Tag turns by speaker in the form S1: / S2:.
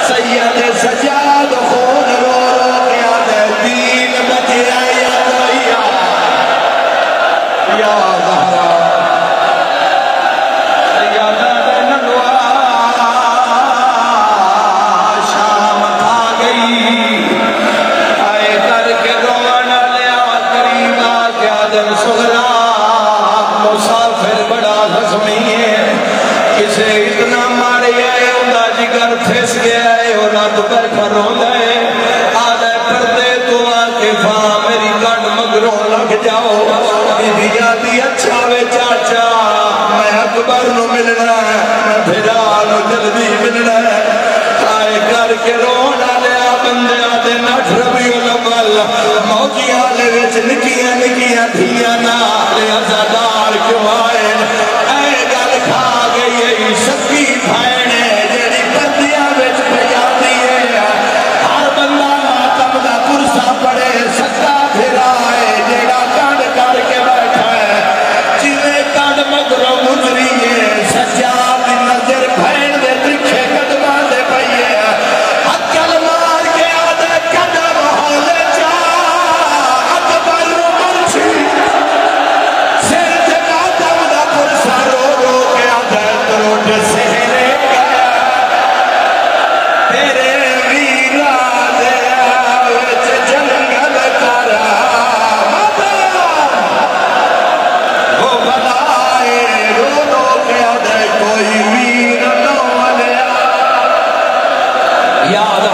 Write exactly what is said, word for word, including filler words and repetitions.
S1: سید سجاد خون رو رو کیا دے دین بچیا یا دویا یا زہرا یا دے نگوا شام کھا گئی آئے کر کے رونا لیا قریبا کیا دن سغرا مسافر بڑا حسمی ہے کسے اتنا مارے آئے اندہ جگر پھیس گیا ہے اور رات بیٹھا رون ہے آدھے پردے تو آکے فاں میری کڑ مگروں لگ جاؤ بی بی جاتی اچھا وے چاچا میں اکبر نو ملنا ہے میں بھیرانو جلدی ملنا ہے آئے کر کے رونا لیا بندے آدھے نٹھ ربی الاول موجیاں لے وچ نکیاں نکیاں دھیاں نا لیا زدار کیوں آئے اے گل کھا گئی ہے سکی بھائنے جیڑی پردیاں وچ پیاتی ہے ہر بندہ ماتم دا پرسا پڑے سکا پھرائے جیڑا کانڈ کر کے بیٹھا ہے جویں کانڈ مگروں گزری ہے سجا دی نظر بھین دے ترکھے قدماں دے پئیے عقل مار کے آدھے قدم ہولے جا اکبر مرچی سر تے ماتم دا پرسا رو رو کے آدھے تروٹ سہرے گیا تیرے ویرا دے آوچ جنگل کرا وہ بلائے رو رو کے آدھے کوئی ویر نہ ولیا یاد